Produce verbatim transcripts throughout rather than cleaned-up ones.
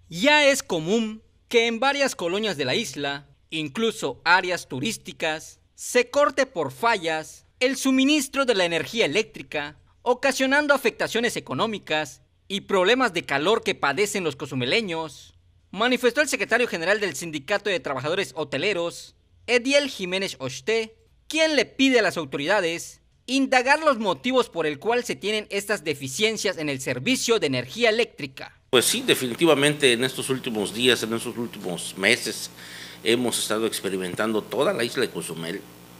Ya es común que en varias colonias de la isla, incluso áreas turísticas, se corte por fallas el suministro de la energía eléctrica, ocasionando afectaciones económicas y problemas de calor que padecen los cozumeleños, manifestó el secretario general del Sindicato de Trabajadores Hoteleros, Ediel Jiménez Oshté, quien le pide a las autoridades indagar los motivos por el cual se tienen estas deficiencias en el servicio de energía eléctrica. Pues sí, definitivamente en estos últimos días, en estos últimos meses, hemos estado experimentando toda la isla de Cozumel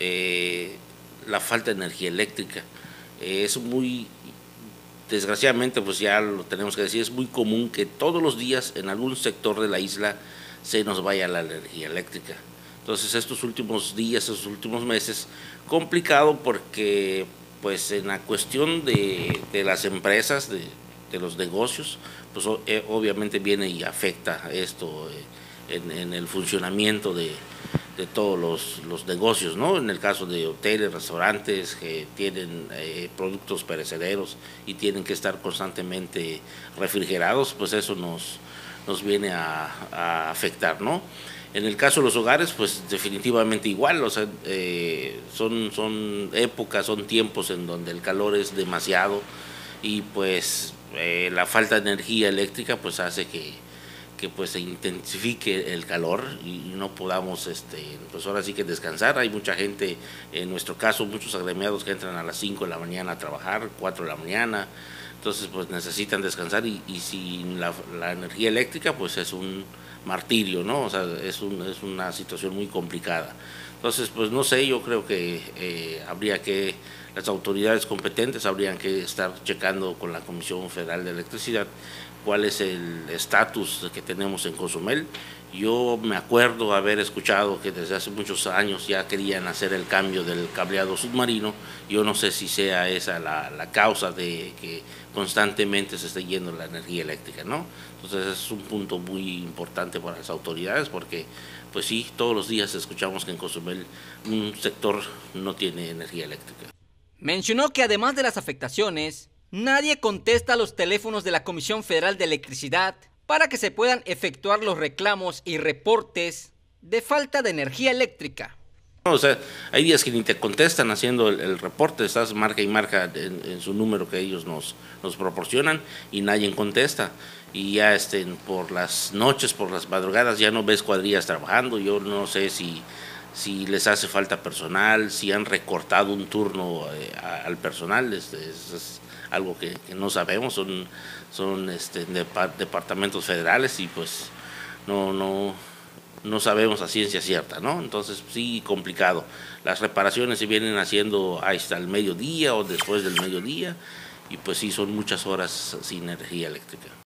eh, la falta de energía eléctrica. Eh, es muy, desgraciadamente, pues ya lo tenemos que decir, es muy común que todos los días en algún sector de la isla se nos vaya la energía eléctrica. Entonces estos últimos días, estos últimos meses, complicado porque pues en la cuestión de, de las empresas, de, de los negocios, pues eh, obviamente viene y afecta esto eh, en, en el funcionamiento de, de todos los, los negocios, ¿no? En el caso de hoteles, restaurantes que tienen eh, productos perecederos y tienen que estar constantemente refrigerados, pues eso nos, nos viene a, a afectar, ¿no? En el caso de los hogares, pues definitivamente igual, o sea, eh, son, son épocas, son tiempos en donde el calor es demasiado y pues eh, la falta de energía eléctrica pues hace que, que pues se intensifique el calor y no podamos, este, pues ahora sí que descansar. Hay mucha gente, en nuestro caso, muchos agremiados que entran a las cinco de la mañana a trabajar, cuatro de la mañana, entonces pues necesitan descansar y, y sin la, la energía eléctrica pues es un martirio, ¿no? O sea, es, un, es una situación muy complicada. Entonces, pues no sé, yo creo que eh, habría que, las autoridades competentes habrían que estar checando con la Comisión Federal de Electricidad cuál es el estatus que tenemos en Cozumel. Yo me acuerdo haber escuchado que desde hace muchos años ya querían hacer el cambio del cableado submarino. Yo no sé si sea esa la, la causa de que constantemente se esté yendo la energía eléctrica, ¿no? Entonces es un punto muy importante para las autoridades porque pues sí, todos los días escuchamos que en Cozumel un sector no tiene energía eléctrica. Mencionó que además de las afectaciones, nadie contesta a los teléfonos de la Comisión Federal de Electricidad para que se puedan efectuar los reclamos y reportes de falta de energía eléctrica. O sea, hay días que ni te contestan haciendo el, el reporte, estás marca y marca en, en su número que ellos nos, nos proporcionan y nadie contesta. Y ya este, por las noches, por las madrugadas ya no ves cuadrillas trabajando. Yo no sé si, si les hace falta personal, si han recortado un turno eh, al personal, este, es, es algo que, que no sabemos, son, son este, de, departamentos federales y pues no, no, no sabemos a ciencia cierta, ¿no? Entonces sí, complicado. Las reparaciones se vienen haciendo hasta el mediodía o después del mediodía y pues sí, son muchas horas sin energía eléctrica.